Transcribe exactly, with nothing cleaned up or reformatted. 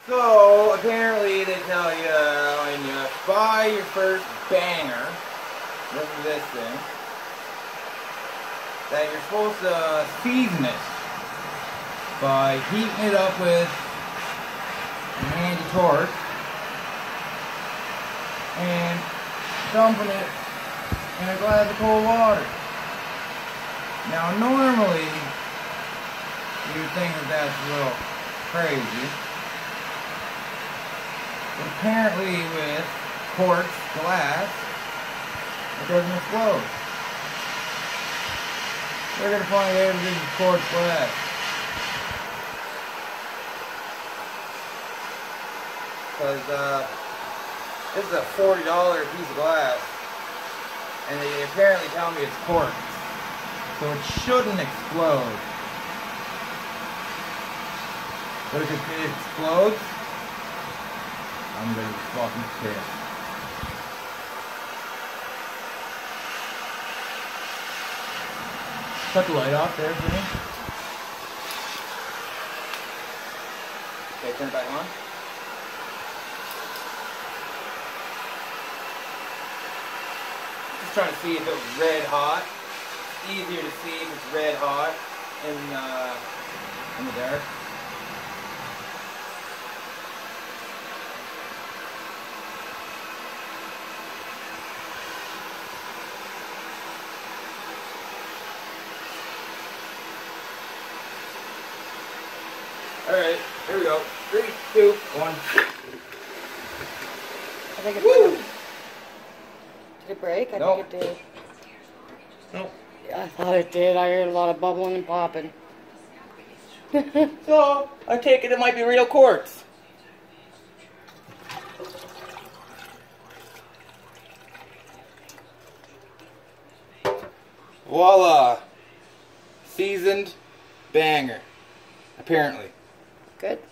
So, apparently they tell you uh, when you buy your first banger, this is this thing, that you're supposed to season it by heating it up with a handy torch and dumping it in a glass of cold water. Now, normally, you would think that that's a little crazy. But apparently with quartz glass, it doesn't explode. We're going to find out if this is quartz glass. Because uh, this is a forty dollar piece of glass. And they apparently tell me it's quartz. So it shouldn't explode. But if it explodes, I'm gonna be fucking pissed. Cut the light off there for me. Okay, turn it back on. Just trying to see if it was red hot. It's easier to see if it's red hot in, uh, in the dark. Alright, here we go. Three, two, one. I think it did. Did it break? I Nope. think it did. Nope. Yeah, I thought it did. I heard a lot of bubbling and popping. So, I take it it might be real quartz. Voila! Seasoned banger. Apparently. Good.